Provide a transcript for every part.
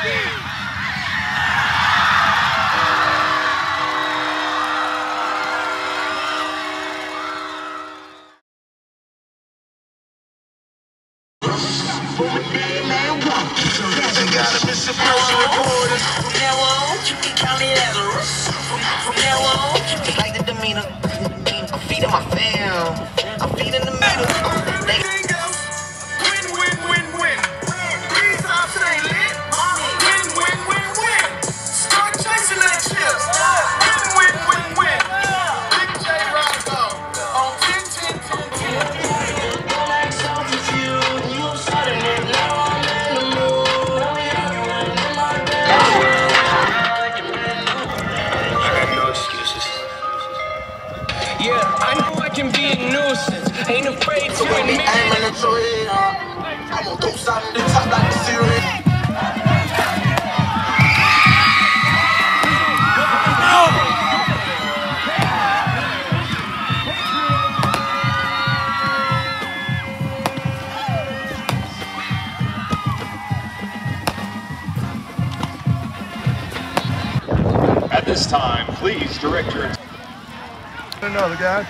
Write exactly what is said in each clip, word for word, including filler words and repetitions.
At this time, please direct your attention. Another guy.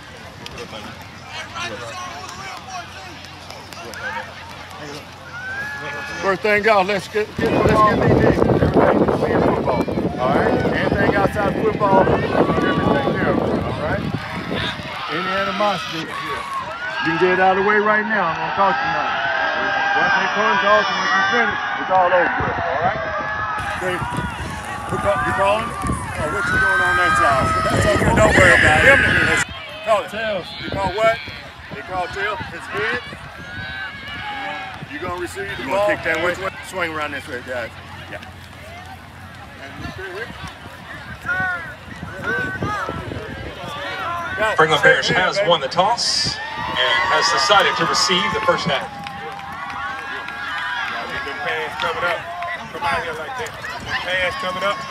First thing out, let's get, get let's get these in. Everything is in football. All right. Anything outside football, everything there. All right. Any animosity, you can get it out of the way right now. I'm gonna talk to you now. Once they come talk, and when you finish, it's all over with. All right. Okay. You calling? Oh, what you doing on that side? That's okay. Don't worry about it. Call it. Tails. You call what? They call tail. It's head. You gonna receive the ball? Kick that way. Swing around this way, guys. Yeah. Franklin Parish has won the toss and has decided to receive the first half. Good pass coming up. Come out here like that. Good pass coming up.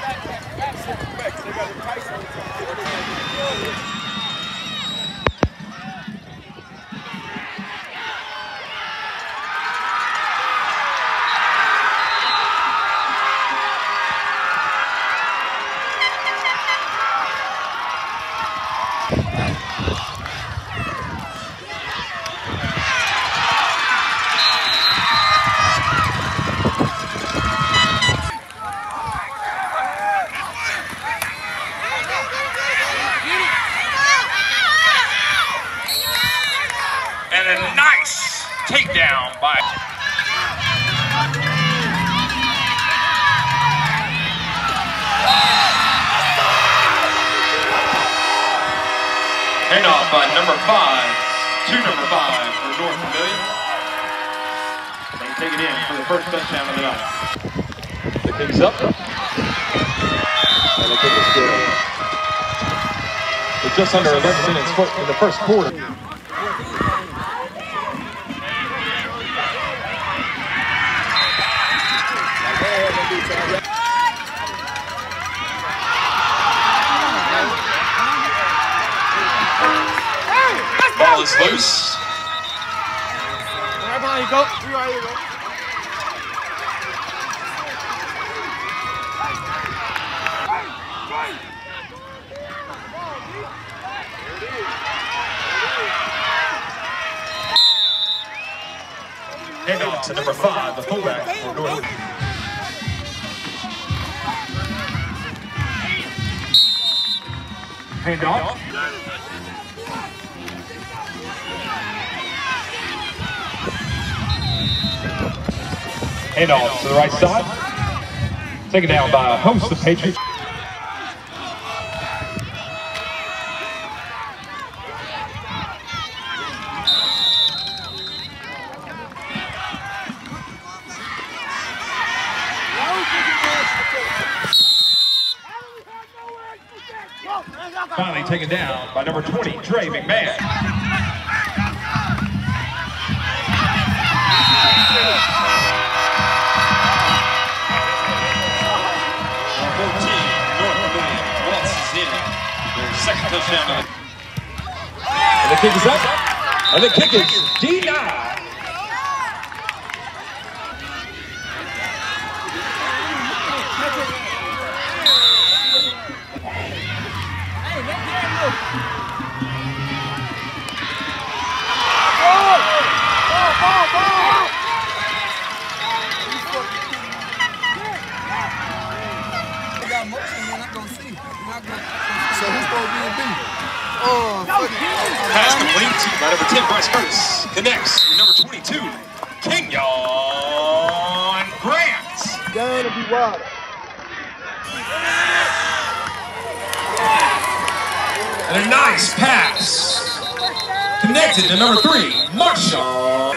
And a nice takedown by handoff by number five to number five for North Vermillion. They take it in for the first touchdown of the night. The kick's up. And the kick is good. With just under eleven minutes in the first quarter. Ball is loose. Right behind you, go. Right here, go. Hand off to number five, the fullback for North. Hand off. Hand off to the right side. Taken down by a host of Patriots. Finally taken down by number twenty, Dre McMahon. fourteen, North Vermillion waltzes in their second touchdown. And the kick is up, and the kick is denied. Pass complete by number ten, Bryce Curtis. Connects with number twenty-two, Kenyon Grant. Down to be wild. And a nice pass. Connected to number three, Marshall.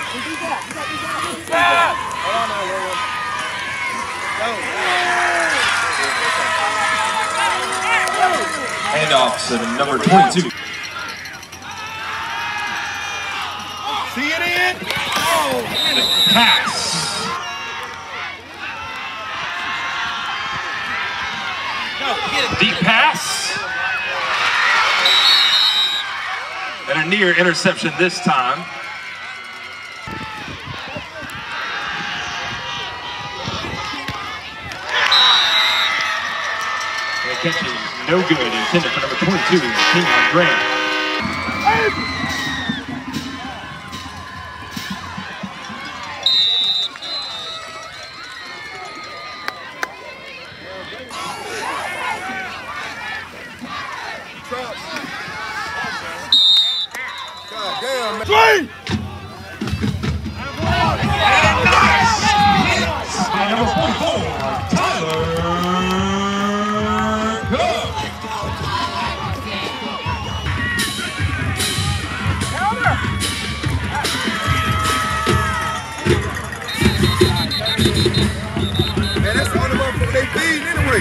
Hand off to number twenty-two. See it in. The pass. Deep pass. And a near interception this time. And the catch is no good. Intended for number twenty-two, Kenyon Grant. God damn, man. Three! And a nice hit by number forty-four, Tyler Cook. Man, that's the only motherfucker they feed anyway.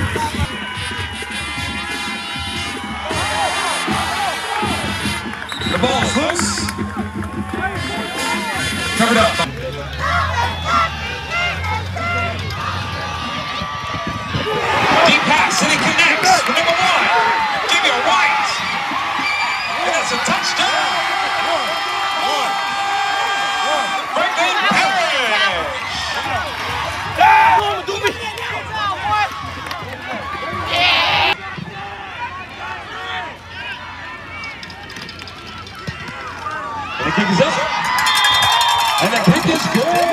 The ball's loose. Covered up. Deep pass and it connects with number one. Give me a right. And that's a touchdown. Franklin Parish. And the kick is up. And the kick is good.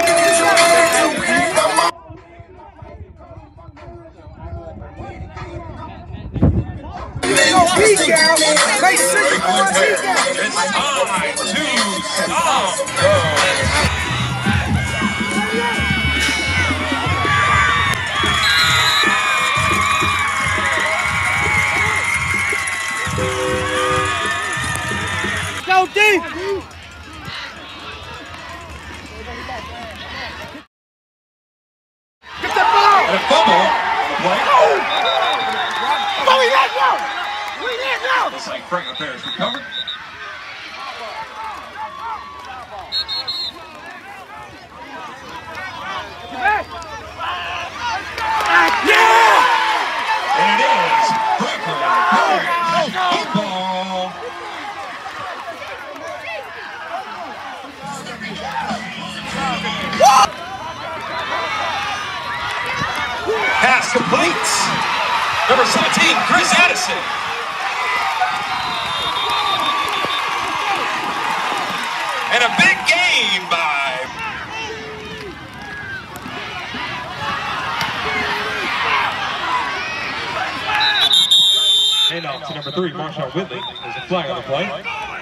Peek out. Make sure you It's time to stop. go deep. Get the ball. And a fumble. Play. Oh, we let go. We let go. Looks like Franklin Parish recovered. Yeah! And it is Franklin Parish football. Pass complete. Number seventeen, Chris Addison. And a big gain by hand off to number three, Marshall Whitley. There's a flag on the play.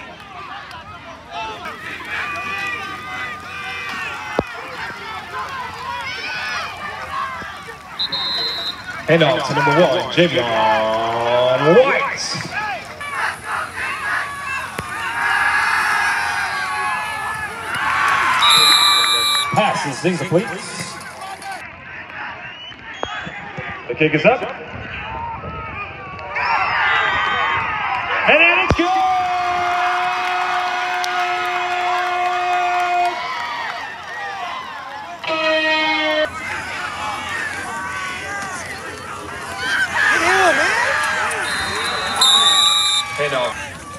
Hand off to number one, Javion White. Pass is incomplete. The kick is up. And then it's good! Hand off.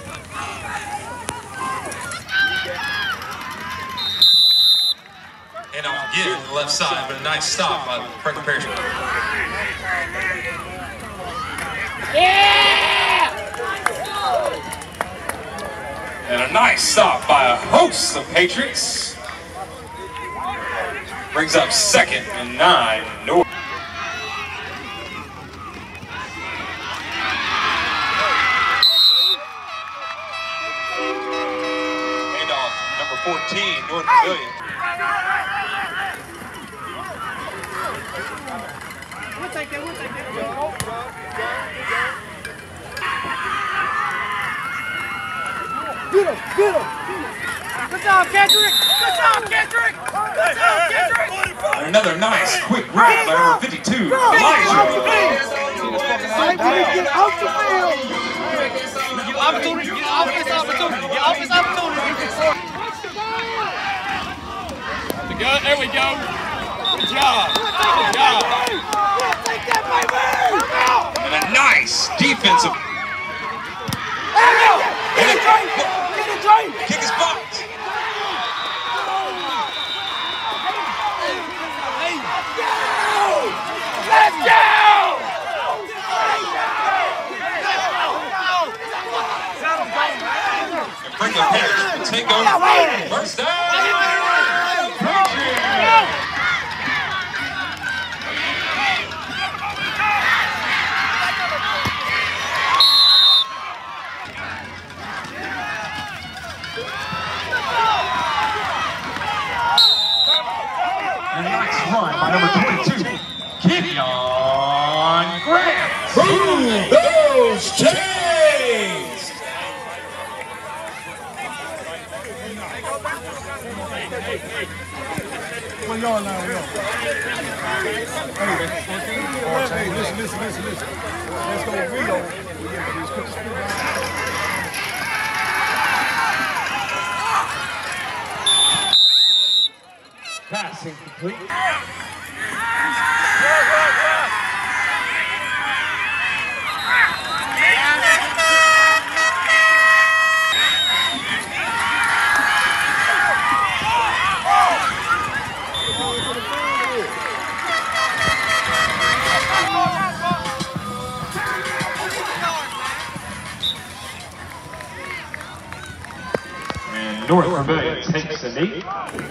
Hand off again to the left side, but a nice stop by Franklin Parish. Yeah! And a nice stop by a host of Patriots. Brings up second and nine, North. We'll take that. We'll take that. Go, go, go, go. Get him, get him. Good job, Kendrick. Good job, Kendrick. Good job, Kendrick. Another nice quick grab by number fifty-two, Elijah. Get out the field. Get opportunity. Get off this opportunity. Get off this opportunity. There we go. Good job. Good job. Take that, baby. And a nice defensive. Get it, Drake. Get it, Drake. Kick is blocked. Let's go! And Franklin Parish will take over. First down. A nice run by number twenty-two, Kenyon Grant. Boom! Those chains! Where y'all now? Hey, listen, listen, listen, listen. Let's go with Rio. Passing complete. And North Vermillion takes the knee.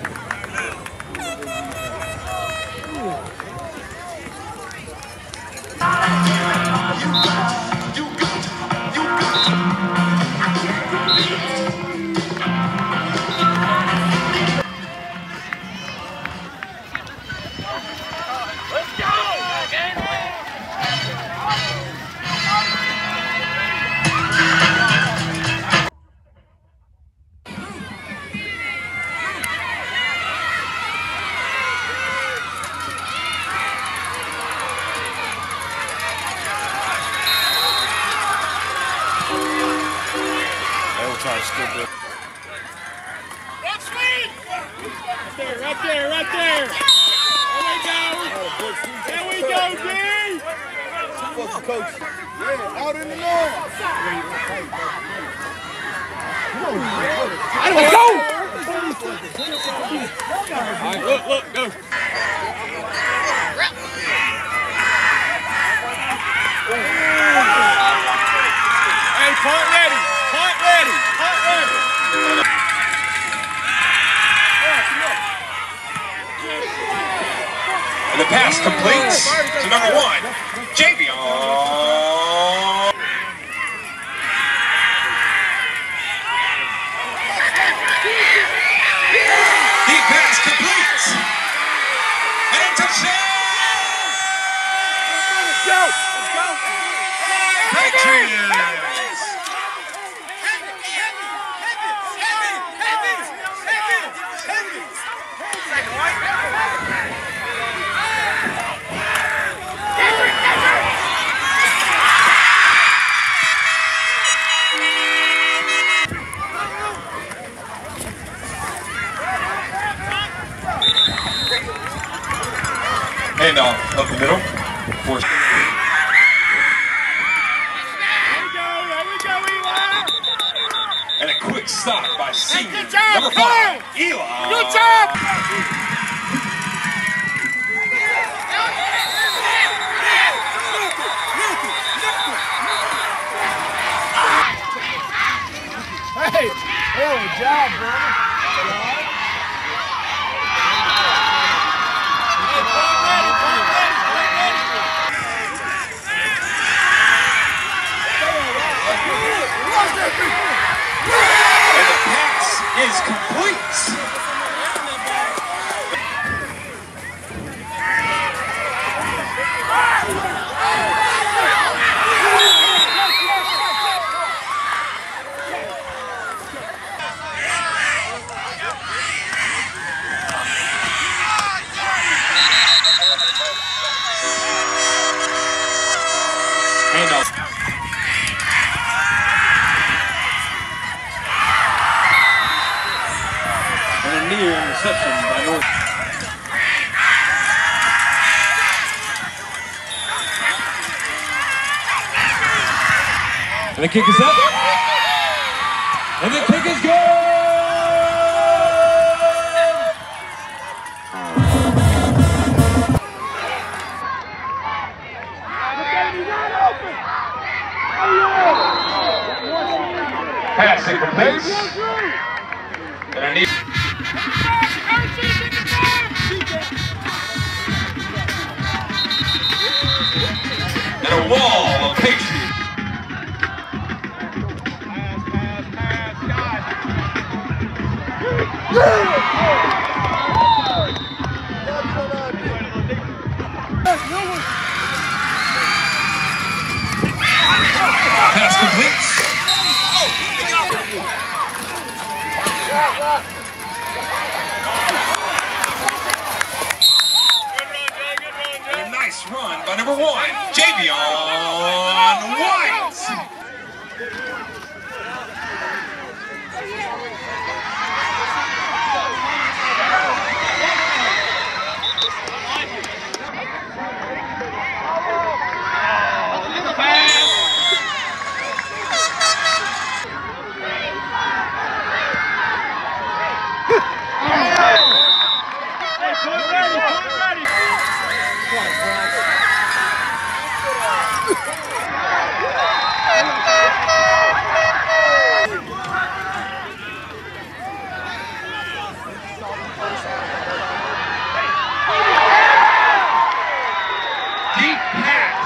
Right there, right there, right there. There we go. There we go, D. Fucking coach. Yeah, out in the north. I don't go. All right, look, look, go. Hey, punt ready, punt ready, punt ready. And the pass completes to number one, Javion. The pass completes. And a touchdown. Let's go. Let's go. Patriots. Handoff up the middle. For and a quick stop by senior Good job, number five, Eli. Good job. Hey, hell of a job, brother. And the pass is complete. And the kick is up. And the kick is good. Pass incomplete. And I need. And a wall of Patriots. Pass complete. And a nice run by number one, Javion White. Deep pass.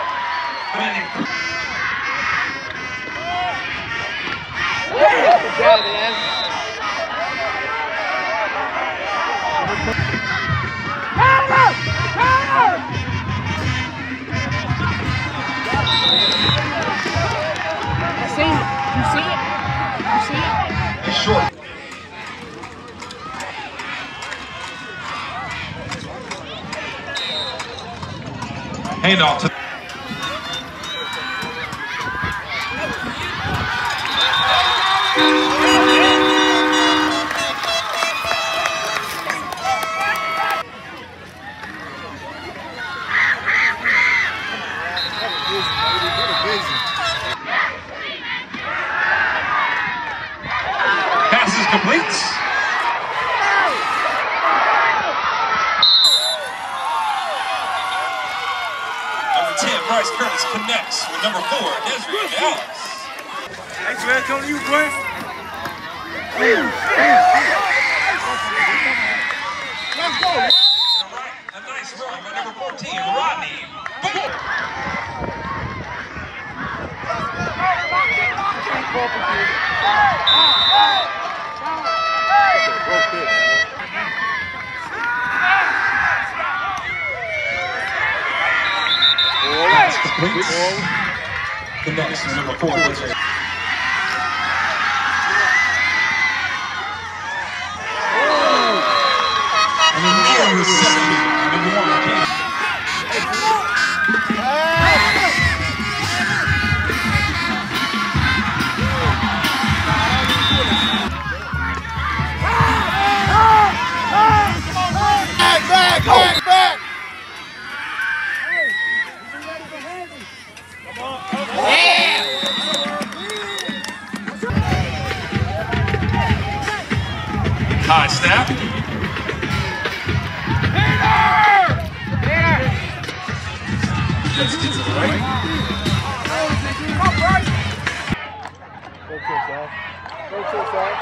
Short. Handoff to pass is complete. Bryce Curtis connects with number four, Desiree Dallas. Thanks, man. Come to you, boy. Let's go. A nice run by number fourteen, Rodney. Pass complete. Connects with number four, Desiree. And a near reception, number one, King. Back, back, back, back. High snap. Just gets it right. Go to the side. Go to the side.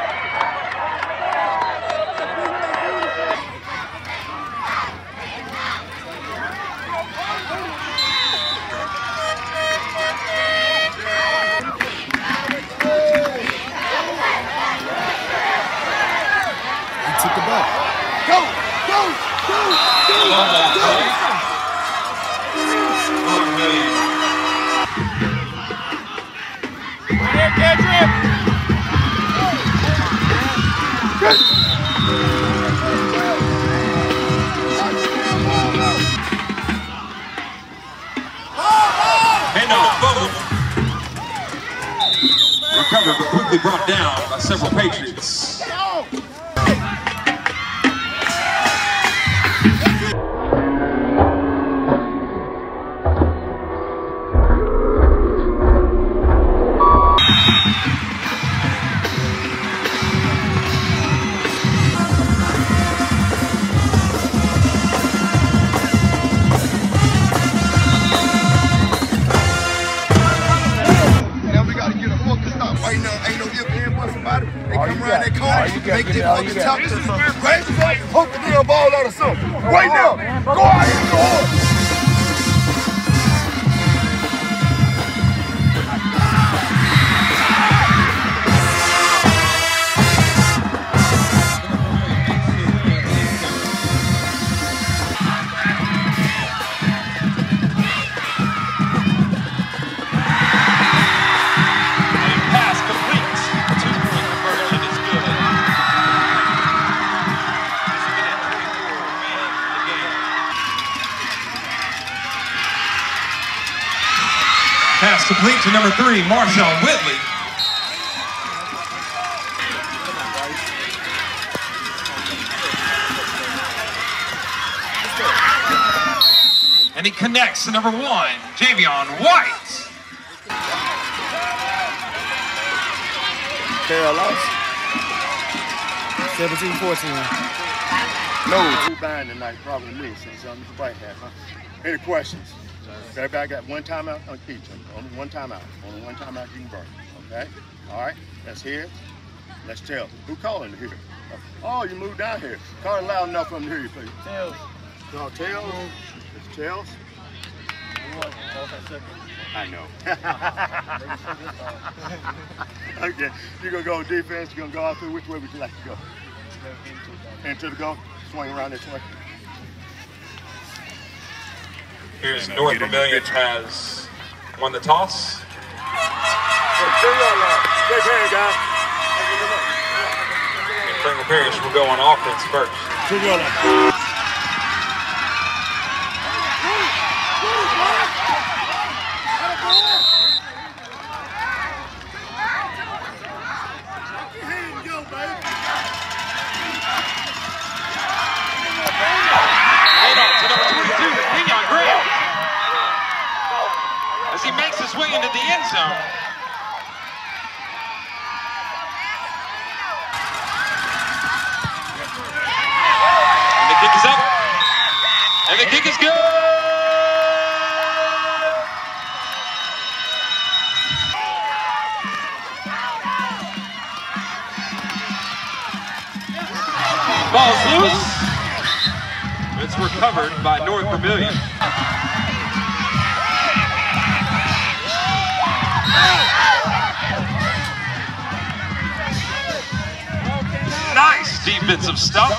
Took the ball. Go, go, go, go. North Vermillion. Right there, Drip. Handoff, bubble. Recovered but quickly brought down by several Patriots. Make them up and top. Right? Hook the damn ball out of something. Right now. Go out and go. Pass complete to number three, Marshall Whitley. And he connects to number one, Javion White. Carol lost. seventeen fourteen. No, two behind tonight, probably me, since I'm the white hat, huh? Any questions? Everybody got one timeout on each. Only one timeout. Only one timeout you can burn. Okay? All right. Let's hear it. Let's tell. Who calling to hear? Oh, you moved down here. Call it loud enough for them to hear you, please. Tails. No, tails. It's tails. I know. Okay. You're going to go defense. You're going to go out through. Which way would you like to go? Into the goal. Swing around this way. Here's North Vermillion has won the toss. And Franklin Parish will go on offense first. As he makes his way into the end zone. And the kick is up. And the kick is good. Ball's loose. It's recovered by North Vermillion. Nice defensive stop.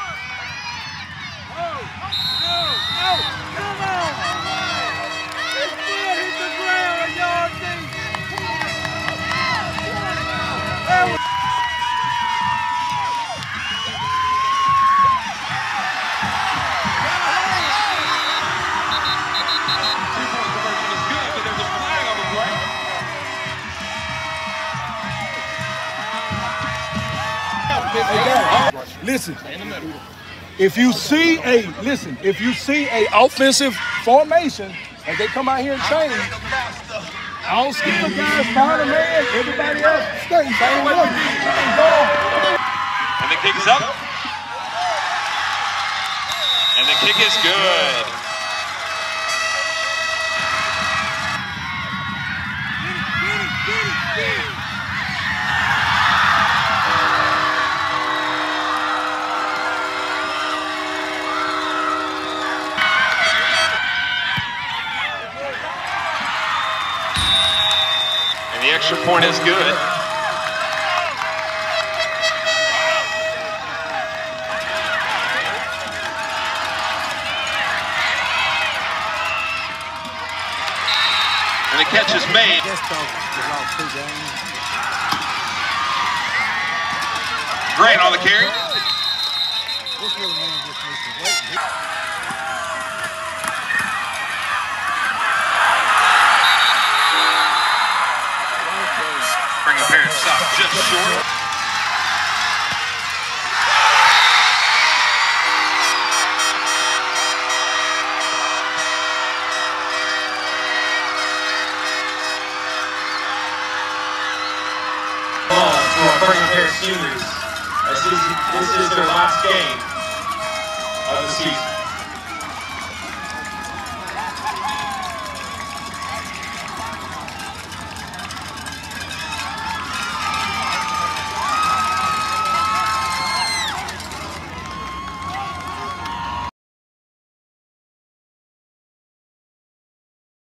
Listen, if you see a, listen, if you see a offensive formation and they come out here and change, all skill guys, counter man, everybody else, stay, same way. And the kick is up. And the kick is good. And the extra point is good. And the catch is made. Grant on the carry. Franklin Parish stopped just short. To our Franklin Parish seniors, as this is, this is their last game of the season.